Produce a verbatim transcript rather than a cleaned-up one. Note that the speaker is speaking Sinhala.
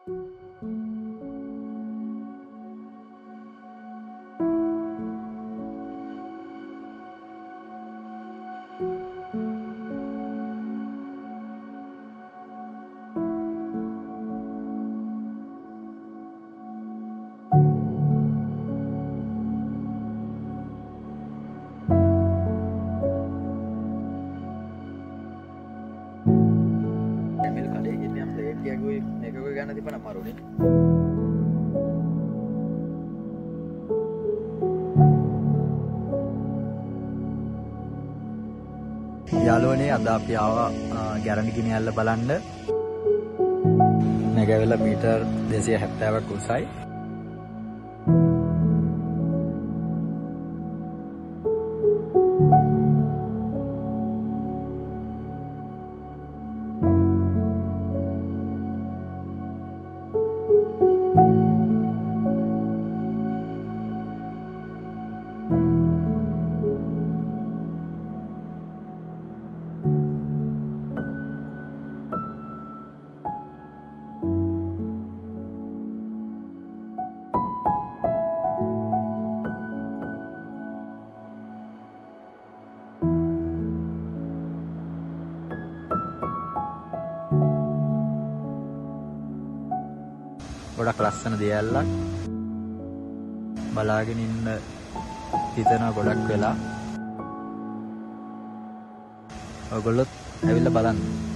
Gana di mana maru ni? යාළුවනේ අද අපි ආවා ගැරන්ඩිගිනි ඇල්ල බලන්න. නැගවිල මීටර් දෙසිය හැත්තෑවක් උසයි. ගොඩක් ලස්සන දෙයල්ලක් බලාගෙන ඉන්න හිතනවා ගොඩක් වෙලා. ඔයගොල්ලොත් ඇවිල්ලා බලන්න.